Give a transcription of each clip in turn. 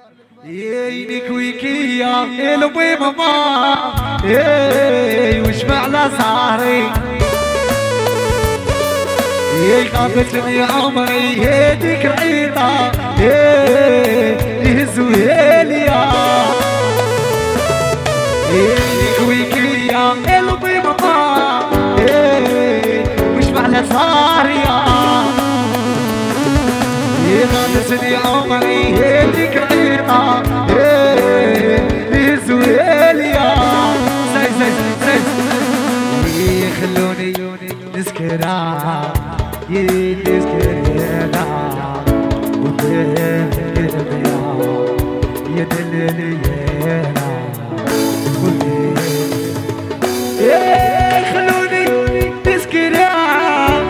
يينك ويكيا البي ماما وش معنى صاري قابلتني عمري هديك العيطة يهزوها ليا يينك ويكيا البي ماما وش معنى صاري قابلتني عمري هديك العيطة يهزوها ليا خلوني نسكرها يسكرها وبين قلبي يدللينا خلوني نسكرها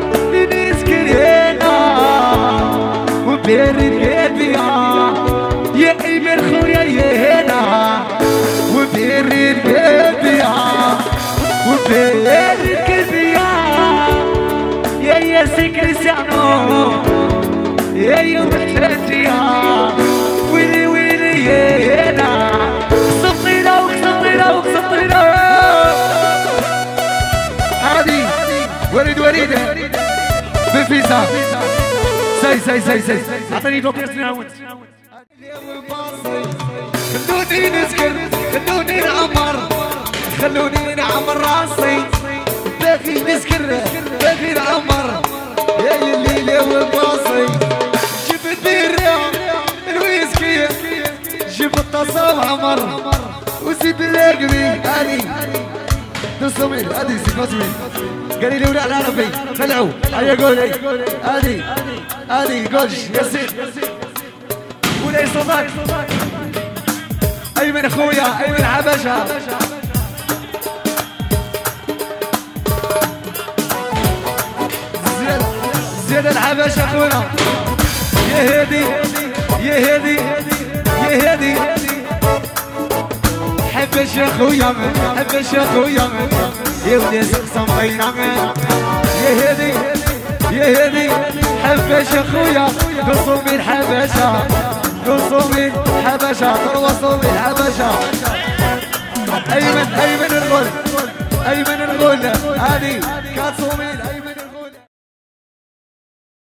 وبين قلبي يا ايمن خويا يهنا وبين قلبي وبين قلبي يا سكريستيانو يا يوم الثلاثية ويلي يانا قصبتينا وقصبتينا هادي وريد بفيزا سي اعطيني دوكيس نعاود خلوني نسكر خلوني نعمر خلوني نعمر راسي باقي نسكر باقي نعمر يا الليلة والباصي جبت بيرة الويسكي جبت طاسة وعمر وزيد الرقبي هادي نصميل هادي زيد نصميل قالي لي ولا العربي طلعوا هيا قولي هادي قولش ياسين ولا صداك ايمن اخويا ايمن حبشة زياد الحبش اخونا يا هادي حبش يا خويا حبش يا خويا يا ولي سقسم بينا يا هادي حبش يا خويا قصومي الحبشه تروصوا بالحبشه ايمن الغول هادي كاسومي ايمن